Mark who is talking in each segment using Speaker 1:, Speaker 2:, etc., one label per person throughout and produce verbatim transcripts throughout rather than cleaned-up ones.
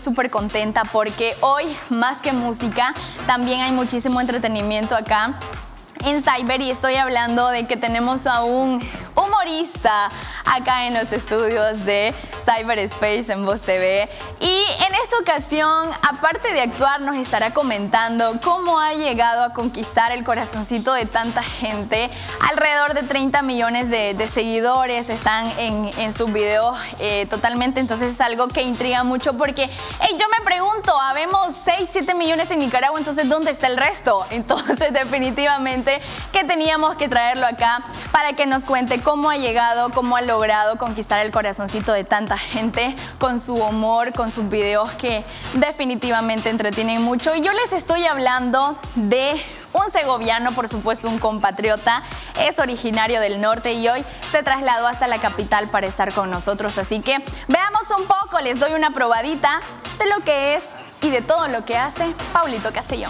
Speaker 1: Súper contenta porque hoy, más que música, también hay muchísimo entretenimiento acá en Cyber, y estoy hablando de que tenemos a un humorista acá en los estudios de Cyberspace en Voz T V, y en esta ocasión, aparte de actuar, nos estará comentando cómo ha llegado a conquistar el corazoncito de tanta gente. Alrededor de treinta millones de, de seguidores están en, en sus videos eh, totalmente, entonces es algo que intriga mucho porque hey, yo me pregunto, habemos seis, siete millones en Nicaragua, entonces ¿dónde está el resto? Entonces definitivamente que teníamos que traerlo acá para que nos cuente cómo ha llegado, cómo ha logrado conquistar el corazoncito de tanta gente con su humor, con sus videos que definitivamente entretienen mucho. Y yo les estoy hablando de un segoviano, por supuesto un compatriota, es originario del norte y hoy se trasladó hasta la capital para estar con nosotros. Así que veamos un poco, les doy una probadita de lo que es y de todo lo que hace Paulito Castellón.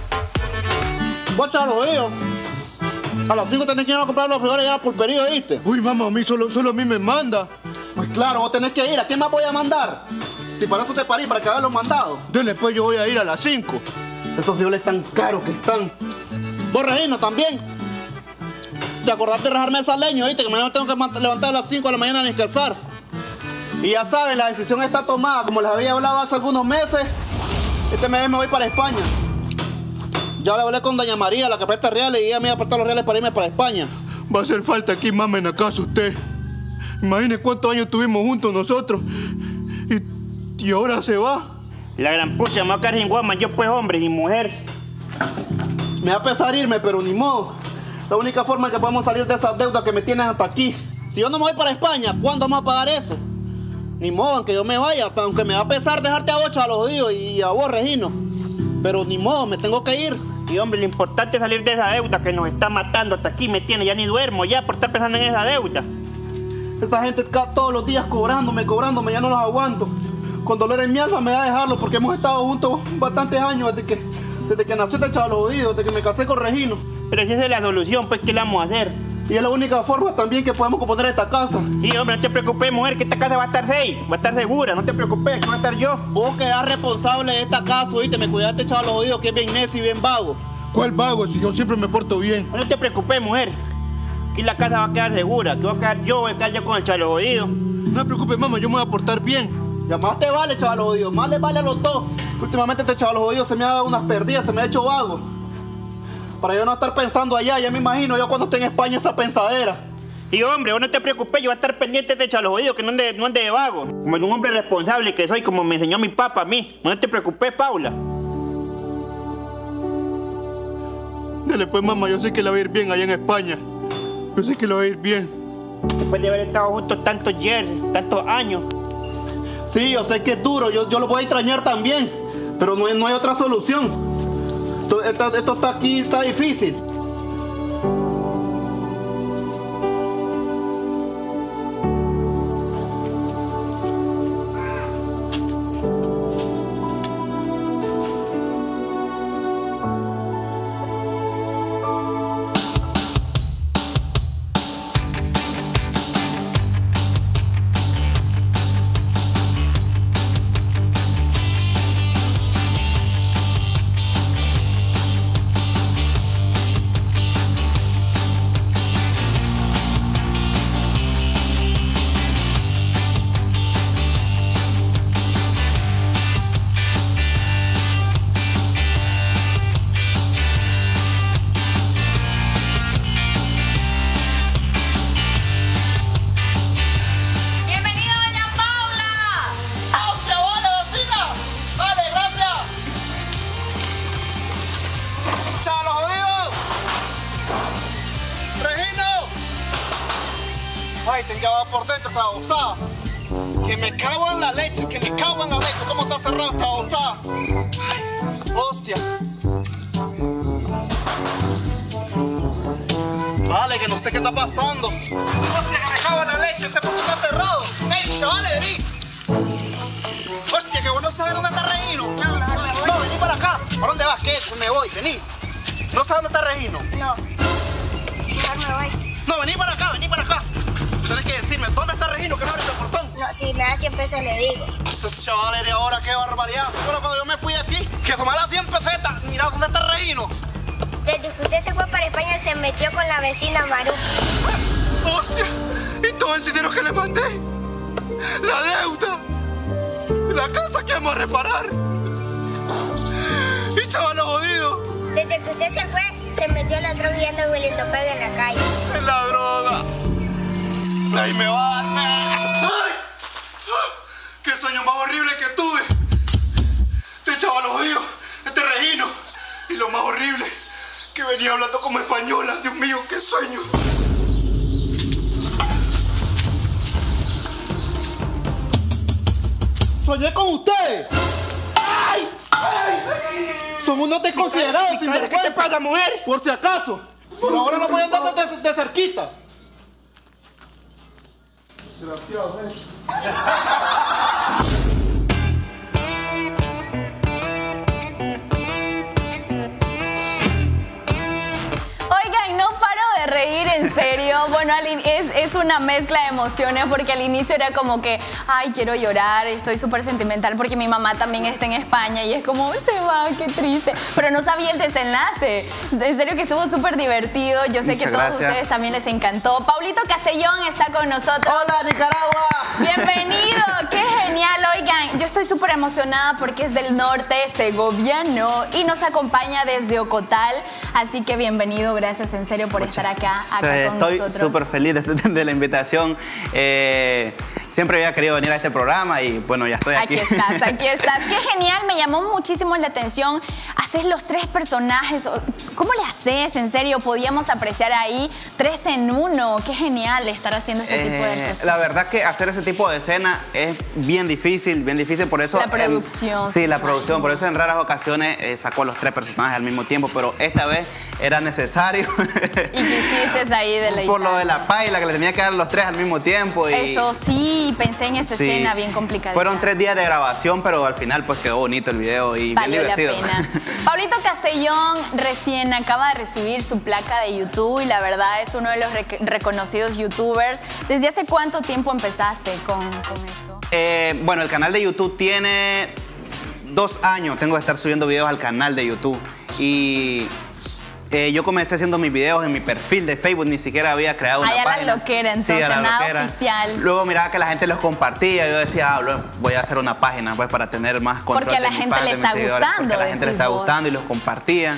Speaker 2: Bocha los oídos. A las cinco tenés que ir a comprar los frijoles y a la pulpería, ¿viste?
Speaker 3: Uy, mamá, a mí solo, solo a mí me manda.
Speaker 2: Pues claro, vos tenés que ir. ¿A quién más voy a mandar? Si para eso te parí, para que hagas los mandados.
Speaker 3: Dele, pues yo voy a ir a las cinco.
Speaker 2: Estos frijoles tan caros que están. Vos, Regino, también. ¿Te acordás de rajarme esa leña, viste? Que mañana tengo que levantar a las cinco de la mañana a descansar. Y ya sabes, la decisión está tomada. Como les había hablado hace algunos meses, este mes me voy para España. Ya le hablé con doña María, la que presta reales, y ella me iba a prestar los reales para irme para España.
Speaker 3: Va a hacer falta aquí, mamá, en la casa usted. Imagine cuántos años estuvimos juntos nosotros. Y, y ahora se va.
Speaker 4: La gran pucha, me va a quedar sin guama, yo pues hombre, sin mujer.
Speaker 2: Me va a pesar irme, pero ni modo. La única forma en que podemos salir de esas deudas que me tienen hasta aquí. Si yo no me voy para España, ¿cuándo vamos a pagar eso? Ni modo, aunque yo me vaya, aunque me va a pesar dejarte a Bocha a los oídos y a vos, Regino. Pero ni modo, me tengo que ir.
Speaker 4: Y hombre, lo importante es salir de esa deuda que nos está matando hasta aquí, me tiene, ya ni duermo ya por estar pensando en esa deuda.
Speaker 2: Esa gente todos los días cobrándome, cobrándome, ya no los aguanto. Con dolor en mi alma me da a dejarlo porque hemos estado juntos bastantes años desde que, desde que nació este chaval los oídos, desde que me casé con Regino.
Speaker 4: Pero si esa es la solución, pues ¿qué le vamos a hacer?
Speaker 2: Y es la única forma también que podemos componer esta casa.
Speaker 4: Sí, hombre, no te preocupes, mujer, que esta casa va a estar safe, va a estar segura, no te preocupes, que va a estar yo.
Speaker 2: Vos quedás responsable de esta casa, oíste, me cuidaste, chaval los oídos, que es bien necio y bien vago.
Speaker 3: ¿Cuál vago? Si yo siempre me porto bien.
Speaker 4: No te preocupes, mujer. Aquí la casa va a quedar segura. Que va a quedar yo, voy a quedar yo con el chalo oído.
Speaker 3: No te preocupes, mamá, yo me voy a portar bien.
Speaker 2: Ya más te vale, chaval oído. Más le vale a los dos. Últimamente este chaval oído se me ha dado unas perdidas, se me ha hecho vago. Para yo no estar pensando allá, ya me imagino yo cuando esté en España esa pensadera.
Speaker 4: Y hombre, vos no te preocupes, yo voy a estar pendiente de chalo oído, que no ande, no ande de vago. Como un hombre responsable que soy, como me enseñó mi papá a mí. No te preocupes, Paula.
Speaker 3: Dale pues, mamá, yo sé que la va a ir bien allá en España. Yo sé que la va a ir bien.
Speaker 4: Después de haber estado juntos tantos years, tantos años.
Speaker 2: Sí, yo sé que es duro, yo, yo lo voy a extrañar también. Pero no hay, no hay otra solución. Esto, esto, esto está aquí, está difícil. Ay, ya va por dentro esta osada. Que me cago en la leche, que me cago en la leche. ¿Cómo está cerrada esta osada? Ay, hostia. Vale, que no sé qué está pasando. Hostia, que me cago en la leche. Ese puto está cerrado. ¡Ey, chavales, vení! Hostia, que bueno saber dónde está Regino. No, vení para acá. ¿Para dónde vas? ¿Qué? Me voy, vení. ¿No sabes dónde está Regino?
Speaker 5: No. Mejor me voy.
Speaker 2: No, vení para acá, vení para acá. Tienes que decirme, ¿dónde está Regino? Que no abre el portón.
Speaker 5: No, si me da cien pesos le digo.
Speaker 2: Estos chavales de ahora, qué barbaridad. Solo cuando yo me fui de aquí, que tomara cien pesetas. Mira dónde está Regino.
Speaker 5: Desde que usted se fue para España se metió con la vecina Maru.
Speaker 3: ¡Hostia! ¿Y todo el dinero que le mandé? ¡La deuda! ¡La casa que vamos a reparar! ¡Y chavalos jodidos!
Speaker 5: Desde que usted se fue, se metió en la droga y anda hueliendo pega en la calle.
Speaker 3: ¡En la droga! ¡Ahí me va! ¡Ay! ¡Qué sueño más horrible que tuve! Este chaval jodido, este Regino. Y lo más horrible, que venía hablando como española. Dios mío, qué sueño.
Speaker 2: Soñé con ustedes. ¡Ay! ¡Ay! Son unos desconsiderados,
Speaker 4: ¿Qué
Speaker 2: sinvergüenza.
Speaker 4: te pasa, mujer?
Speaker 2: Por si acaso. Pero ahora no voy a andar de, de cerquita. Desgraciado, eh.
Speaker 1: Oigan, no paro de reír, en serio. Bueno, al in- es, es una mezcla de emociones porque al inicio era como que, ay, quiero llorar, estoy súper sentimental porque mi mamá también está en España y es como, se va, qué triste. Pero no sabía el desenlace. En serio que estuvo súper divertido. Yo sé
Speaker 6: Muchas
Speaker 1: que a todos
Speaker 6: gracias.
Speaker 1: ustedes también les encantó. Paulito Castellón está con nosotros.
Speaker 2: ¡Hola, Nicaragua!
Speaker 1: Bienvenido, qué genial. Oigan, yo estoy súper emocionada porque es del norte segoviano y nos acompaña desde Ocotal. Así que bienvenido, gracias en serio por estar acá, acá
Speaker 6: Sí,
Speaker 1: con
Speaker 6: estoy
Speaker 1: nosotros.
Speaker 6: súper feliz de, de la invitación. Eh, siempre había querido venir a este programa y bueno, ya estoy aquí.
Speaker 1: Aquí estás, aquí estás. Qué genial, me llamó muchísimo la atención. Haces los tres personajes. ¿Cómo le haces? En serio, podíamos apreciar ahí tres en uno. Qué genial estar haciendo este tipo de
Speaker 6: Eh,
Speaker 1: actuación.
Speaker 6: la verdad que hacer ese tipo de escena es bien difícil, bien difícil, por eso...
Speaker 1: La producción,
Speaker 6: em, sí,
Speaker 1: sí,
Speaker 6: la
Speaker 1: me
Speaker 6: producción,
Speaker 1: imagino.
Speaker 6: por eso en raras ocasiones eh, sacó a los tres personajes al mismo tiempo, pero esta vez era necesario.
Speaker 1: Y que hiciste ahí de la
Speaker 6: Por lo de la paila, que le tenía que dar los tres al mismo tiempo. Y,
Speaker 1: Eso sí, pensé en esa
Speaker 6: sí,
Speaker 1: escena bien complicada.
Speaker 6: fueron tres días de grabación, pero al final pues quedó bonito el video y
Speaker 1: Valió
Speaker 6: bien
Speaker 1: la
Speaker 6: divertido.
Speaker 1: pena. Paulito Castellón recién acaba de recibir su placa de YouTube y la verdad es uno de los rec- reconocidos youtubers. ¿Desde hace cuánto tiempo empezaste con, con esto?
Speaker 6: Eh, bueno, el canal de YouTube tiene dos años. Tengo que estar subiendo videos al canal de YouTube. Y eh, yo comencé haciendo mis videos en mi perfil de Facebook. Ni siquiera había creado una
Speaker 1: Ah, ya la
Speaker 6: página.
Speaker 1: loquera, entonces,
Speaker 6: a la
Speaker 1: nada
Speaker 6: loquera.
Speaker 1: oficial.
Speaker 6: Luego miraba que la gente los compartía. Yo decía, ah, luego voy a hacer una página pues para tener más control
Speaker 1: Porque a la
Speaker 6: de mi
Speaker 1: gente
Speaker 6: fan,
Speaker 1: le
Speaker 6: de mis
Speaker 1: está
Speaker 6: seguidores,
Speaker 1: gustando,
Speaker 6: Porque a la gente le
Speaker 1: decís
Speaker 6: está
Speaker 1: vos.
Speaker 6: gustando y los compartía.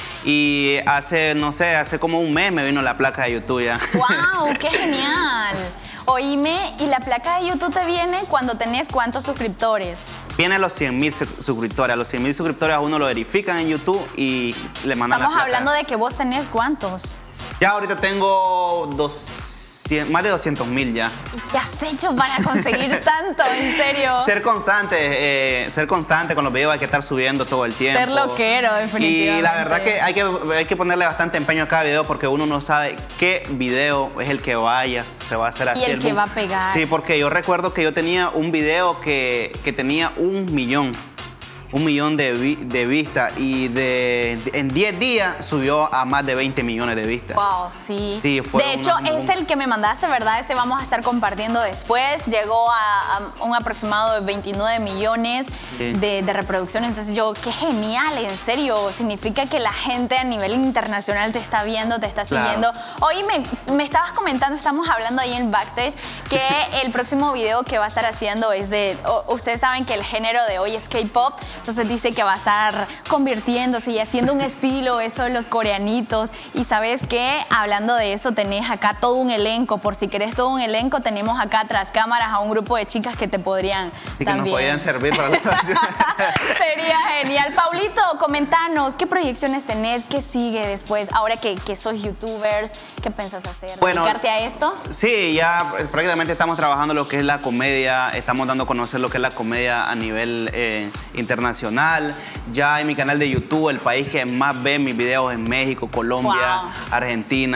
Speaker 6: Y hace, no sé, hace como un mes me vino la placa de YouTube ya.
Speaker 1: ¡Wow! ¡Qué genial! Oíme, ¿y la placa de YouTube te viene cuando tenés cuántos suscriptores?
Speaker 6: Viene a los cien mil suscriptores. A los cien mil suscriptores a uno lo verifican en YouTube y le mandan la
Speaker 1: Estamos
Speaker 6: placa.
Speaker 1: hablando de que vos tenés cuántos.
Speaker 6: Ya ahorita tengo doscientos, más de doscientos mil ya.
Speaker 1: ¿Y qué has hecho para conseguir tanto? En serio.
Speaker 6: Ser constante, eh, ser constante con los videos, hay que estar subiendo todo el tiempo.
Speaker 1: Ser loquero, definitivamente.
Speaker 6: Y la verdad que hay, que hay que ponerle bastante empeño a cada video porque uno no sabe qué video es el que vaya, se va a hacer así.
Speaker 1: el que
Speaker 6: boom.
Speaker 1: va a pegar.
Speaker 6: Sí, porque yo recuerdo que yo tenía un video que, que tenía un millón. Un millón de, vi- de vistas y de, de- en diez días subió a más de veinte millones de vistas.
Speaker 1: Wow, sí.
Speaker 6: Sí, fue
Speaker 1: de hecho,
Speaker 6: una-
Speaker 1: es el que me mandaste, ¿verdad? Ese vamos a estar compartiendo después. Llegó a, a un aproximado de veintinueve millones
Speaker 6: Sí.
Speaker 1: de, de reproducciones. Entonces yo, qué genial, en serio. Significa que la gente a nivel internacional te está viendo, te está
Speaker 6: Claro.
Speaker 1: siguiendo. Hoy me, me estabas comentando, estamos hablando ahí en backstage, que el próximo video que va a estar haciendo es de... o- ustedes saben que el género de hoy es K-pop. Entonces dice que va a estar convirtiéndose y haciendo un estilo, eso de los coreanitos. Y sabes qué, hablando de eso, tenés acá todo un elenco. Por si querés todo un elenco, tenemos acá tras cámaras a un grupo de chicas que te podrían
Speaker 6: Así que
Speaker 1: también.
Speaker 6: nos podían servir para la
Speaker 1: Sería genial. Paulito, comentanos, ¿qué proyecciones tenés? ¿Qué sigue después? Ahora que, que sos youtubers, ¿qué pensás hacer?
Speaker 6: Bueno,
Speaker 1: ¿Dedicarte a esto?
Speaker 6: Sí, ya prácticamente estamos trabajando lo que es la comedia, estamos dando a conocer lo que es la comedia a nivel eh, internacional. Ya en mi canal de YouTube, el país que más ve mis videos en México, Colombia,
Speaker 1: Wow.
Speaker 6: Argentina.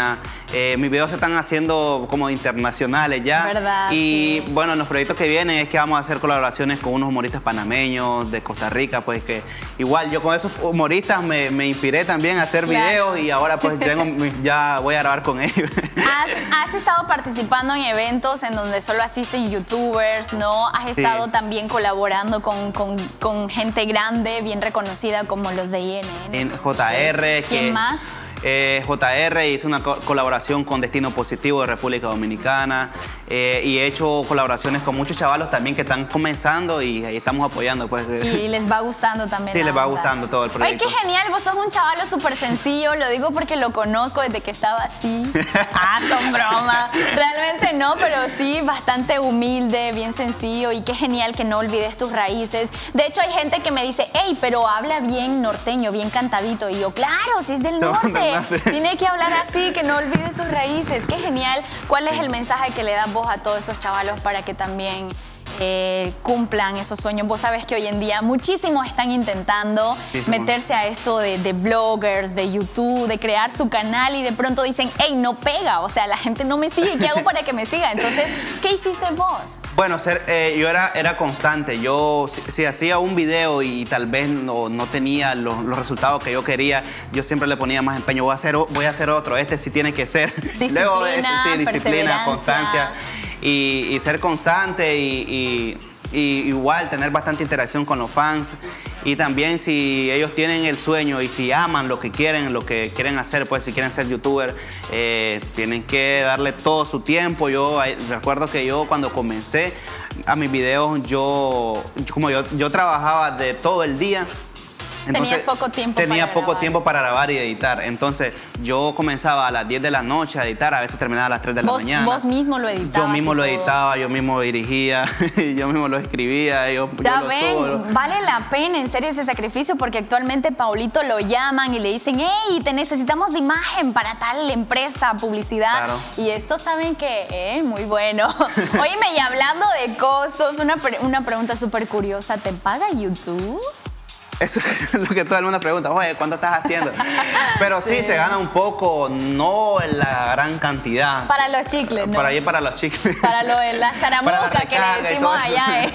Speaker 6: Eh, mis videos se están haciendo como internacionales ya.
Speaker 1: ¿Verdad?
Speaker 6: Y
Speaker 1: Sí.
Speaker 6: bueno, los proyectos que vienen es que vamos a hacer colaboraciones con unos humoristas panameños de Costa Rica, pues que igual yo con esos humoristas me, me inspiré también a hacer
Speaker 1: Claro.
Speaker 6: videos y ahora pues tengo, ya voy a grabar con ellos.
Speaker 1: Has, has estado participando en eventos en donde solo asisten youtubers, ¿no? Has
Speaker 6: Sí.
Speaker 1: estado también colaborando con, con, con gente grande, bien reconocida como los de I N N.
Speaker 6: En
Speaker 1: ¿no?
Speaker 6: J R.
Speaker 1: ¿Quién
Speaker 6: que,
Speaker 1: más?
Speaker 6: Eh, J R hizo una co colaboración con Destino Positivo de República Dominicana eh, y he hecho colaboraciones con muchos chavalos también que están comenzando y ahí estamos apoyando. Pues.
Speaker 1: Y les va gustando también.
Speaker 6: Sí,
Speaker 1: la
Speaker 6: les va
Speaker 1: onda.
Speaker 6: gustando todo el proyecto.
Speaker 1: Ay, qué genial, vos sos un chavalo súper sencillo, lo digo porque lo conozco desde que estaba así. Ah, son broma. Realmente no, pero sí, bastante humilde, bien sencillo y qué genial que no olvides tus raíces. De hecho, hay gente que me dice, hey, pero habla bien norteño, bien cantadito. Y yo, claro, si es del
Speaker 6: Son del
Speaker 1: norte,
Speaker 6: norte.
Speaker 1: tiene que hablar así, que no olvide sus raíces. Qué genial. ¿Cuál es el mensaje que le das vos a todos esos chavalos para que también eh, cumplan esos sueños? Vos sabés que hoy en día muchísimos están intentando
Speaker 6: Sí, sí,
Speaker 1: meterse a esto de, de bloggers, de YouTube, de crear su canal y de pronto dicen, hey, no pega, o sea, la gente no me sigue, ¿qué hago para que me siga? Entonces, ¿qué hiciste vos?
Speaker 6: Bueno, ser, eh, yo era, era constante. Yo, si, si hacía un video y tal vez no, no tenía los, los resultados que yo quería, yo siempre le ponía más empeño. Voy a hacer, voy a hacer otro, este sí tiene que ser.
Speaker 1: Disciplina,
Speaker 6: Luego, eh, sí, disciplina,
Speaker 1: perseverancia.
Speaker 6: constancia y, y ser constante y, y, y igual tener bastante interacción con los fans. Y también si ellos tienen el sueño y si aman lo que quieren, lo que quieren hacer, pues si quieren ser youtuber, eh, tienen que darle todo su tiempo. Yo eh, recuerdo que yo cuando comencé a mis videos, yo como yo, yo trabajaba de todo el día.
Speaker 1: Tenías poco tiempo
Speaker 6: Tenía
Speaker 1: para
Speaker 6: poco
Speaker 1: grabar.
Speaker 6: tiempo para grabar y editar. Entonces yo comenzaba a las diez de la noche a editar, a veces terminaba a las tres de la
Speaker 1: Vos,
Speaker 6: mañana.
Speaker 1: vos mismo lo editabas.
Speaker 6: Yo mismo
Speaker 1: y
Speaker 6: lo
Speaker 1: todo.
Speaker 6: editaba, yo mismo dirigía, yo mismo lo escribía, yo, yo
Speaker 1: Ya
Speaker 6: lo
Speaker 1: ven,
Speaker 6: subo.
Speaker 1: vale la pena en serio ese sacrificio porque actualmente Paulito lo llaman y le dicen, hey, te necesitamos de imagen para tal empresa, publicidad.
Speaker 6: Claro.
Speaker 1: Y esto saben que, eh, muy bueno. Óyeme, y hablando de costos, una, pre- una pregunta súper curiosa, ¿te paga YouTube?
Speaker 6: Eso es lo que todo el mundo pregunta, oye, ¿cuánto estás haciendo? Pero sí,
Speaker 1: Sí.
Speaker 6: se gana un poco, no en la gran cantidad.
Speaker 1: Para los chicles, ¿no?
Speaker 6: Para ir para los chicles.
Speaker 1: Para lo de la
Speaker 6: Para
Speaker 1: charamusca
Speaker 6: la
Speaker 1: que le
Speaker 6: recarga y
Speaker 1: decimos
Speaker 6: todo eso.
Speaker 1: allá. ¿eh?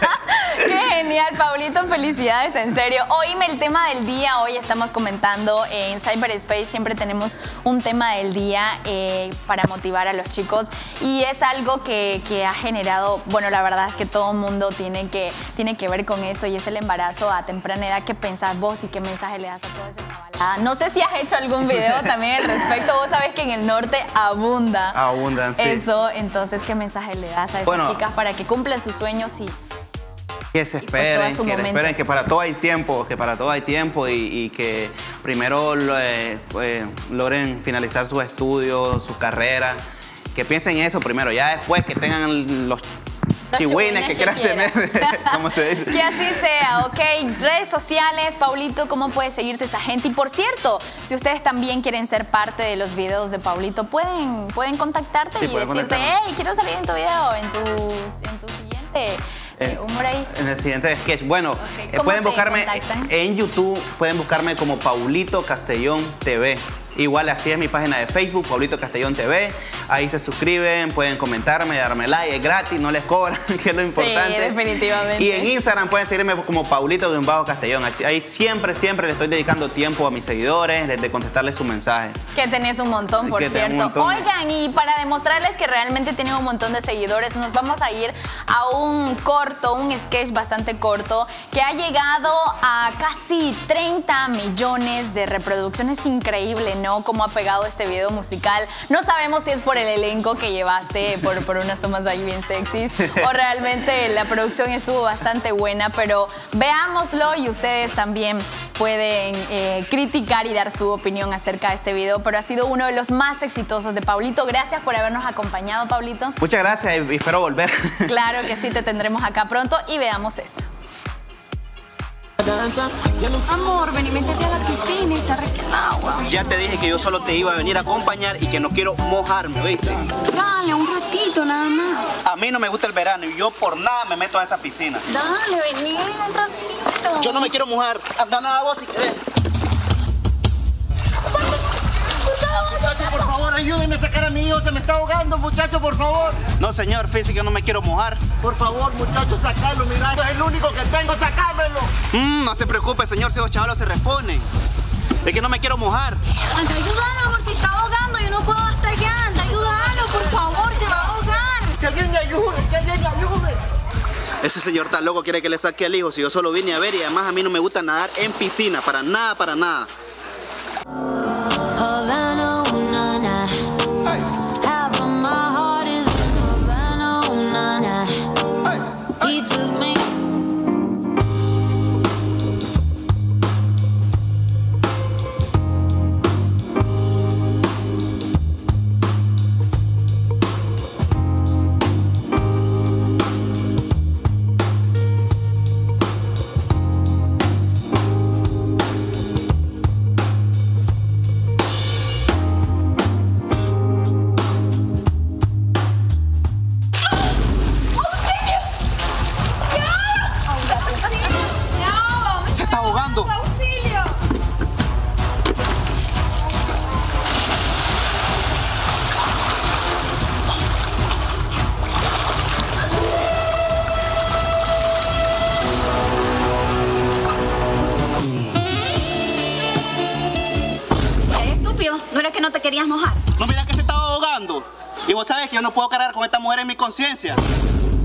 Speaker 1: Qué genial, Paulito, felicidades, en serio. Oíme el tema del día, hoy estamos comentando en Cyberspace, siempre tenemos un tema del día eh, para motivar a los chicos y es algo que, que ha generado, bueno, la verdad es que todo el mundo tiene que, tiene que ver con esto y es el embarazo a temprana edad. ¿Qué pensás vos y qué mensaje le das a todo ese chaval? Ah, no sé si has hecho algún video también al respecto, vos sabés que en el norte abunda.
Speaker 6: Abundan, sí.
Speaker 1: Eso, entonces, ¿qué mensaje le das a esas
Speaker 6: Bueno,
Speaker 1: chicas para que cumplan sus sueños y
Speaker 6: Que se
Speaker 1: Y pues todo a
Speaker 6: esperen,
Speaker 1: su
Speaker 6: que
Speaker 1: momento.
Speaker 6: esperen, que para todo hay tiempo, que para todo hay tiempo y, y que primero lo, eh, pues, logren finalizar sus estudios, su carrera, que piensen en eso primero, ya después que tengan los
Speaker 1: Los
Speaker 6: chihuines que quieran
Speaker 1: quieran?
Speaker 6: tener, como se dice.
Speaker 1: Que así sea, ok. Redes sociales, Paulito, ¿cómo puede seguirte esa gente? Y por cierto, si ustedes también quieren ser parte de los videos de Paulito, pueden, pueden contactarte
Speaker 6: Sí,
Speaker 1: y
Speaker 6: pueden
Speaker 1: decirte,
Speaker 6: contactarme.
Speaker 1: hey, quiero salir en tu video, en tu, en tu siguiente eh, humor ahí.
Speaker 6: En el siguiente sketch. Bueno, eh,
Speaker 1: ¿Cómo
Speaker 6: pueden
Speaker 1: te
Speaker 6: buscarme
Speaker 1: contactan?
Speaker 6: en YouTube, pueden buscarme como Paulito Castellón T V. Igual así es mi página de Facebook, Paulito Castellón T V. Ahí se suscriben, pueden comentarme, darme like, es gratis, no les cobran, que es lo importante.
Speaker 1: definitivamente.
Speaker 6: Y en Instagram pueden seguirme como Paulito-Castellón. Así, ahí siempre, siempre le estoy dedicando tiempo a mis seguidores, les de contestarles su mensaje.
Speaker 1: Que tenés un montón, por
Speaker 6: Que tengo un
Speaker 1: cierto.
Speaker 6: montón.
Speaker 1: Oigan, y para demostrarles que realmente tienen un montón de seguidores, nos vamos a ir a un corto, un sketch bastante corto, que ha llegado a casi treinta millones de reproducciones. Increíble, ¿no? Cómo ha pegado este video musical. No sabemos si es por el elenco que llevaste, por, por unas tomas ahí bien sexys, o realmente la producción estuvo bastante buena, pero veámoslo y ustedes también pueden eh, criticar y dar su opinión acerca de este video, pero ha sido uno de los más exitosos de Paulito. Gracias por habernos acompañado, Paulito.
Speaker 6: Muchas gracias y espero volver.
Speaker 1: Claro que sí, te tendremos acá pronto y veamos esto.
Speaker 7: Amor, ven y métete a la piscina, está agua.
Speaker 2: Ya te dije que yo solo te iba a venir a acompañar y que no quiero mojarme, ¿viste?
Speaker 7: Dale, un ratito nada más.
Speaker 2: A mí no me gusta el verano y yo por nada me meto a esa piscina.
Speaker 7: Dale, vení un ratito.
Speaker 2: Yo no me quiero mojar. Anda nada vos si querés.
Speaker 7: Por favor,
Speaker 2: por favor, ayúdenme a sacar a mi hijo. Se me está ahogando, muchacho, por favor.
Speaker 6: No, señor, fíjese que yo no me quiero mojar.
Speaker 2: Por favor, muchacho, sacalo. Mira, es el único que tengo. Sacámelo.
Speaker 6: Mm, no se preocupe, señor, si los chavalos se responden. Es que no me quiero mojar.
Speaker 7: Anda, ayúdalo, por si está ahogando. Yo no puedo hasta allá. Anda, ayúdalo, por favor, se va a ahogar.
Speaker 2: Que alguien me ayude, que alguien me ayude.
Speaker 6: Ese señor tan loco quiere que le saque al hijo si yo solo vine a ver y además a mí no me gusta nadar en piscina, para nada, para nada.
Speaker 8: Havana, una, na. Half of my heart is in Havana, una, na. He took me.
Speaker 7: ¿No era que no te querías mojar?
Speaker 6: No, mira que se estaba ahogando. Y vos sabés que yo no puedo cargar con esta mujer en mi conciencia.